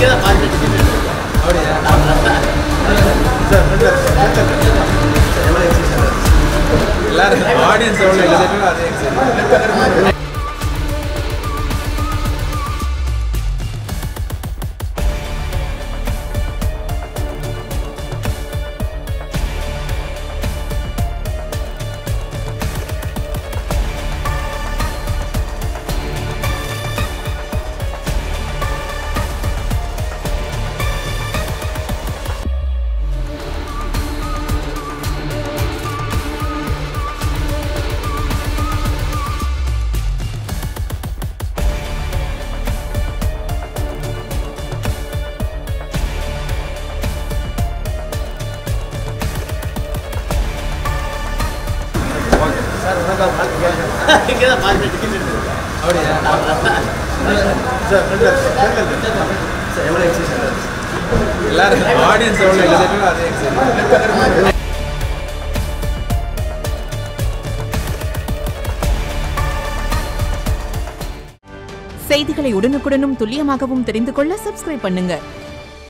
எல்லாரும் ஆடியன்ஸ் எவ்வளோ எக்ஸைட்டடோ அதே எக்ஸைட். எல்லாரும் ஆடியன்ஸ் எவ்வளோ எக்ஸைட்டடோ அதே எக்ஸைட். செய்திகளை உடனுக்குடனும் துல்லியமாகவும் தெரிந்து கொள்ள சப்ஸ்கிரைப் பண்ணுங்க.